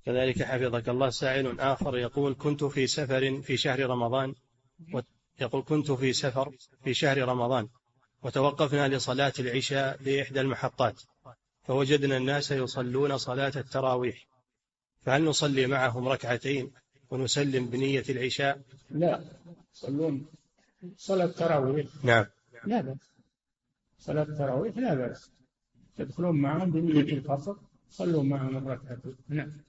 كذلك حفظك الله سائل آخر يقول كنت في سفر في شهر رمضان يقول كنت في سفر في شهر رمضان وتوقفنا لصلاة العشاء بإحدى المحطات، فوجدنا الناس يصلون صلاة التراويح، فهل نصلي معهم ركعتين ونسلم بنية العشاء؟ لا، يصلون صلاة التراويح. نعم. لا بأس، صلاة التراويح لا بأس، تدخلون معهم بنية الفصل، صلوا معهم الركعتين. نعم.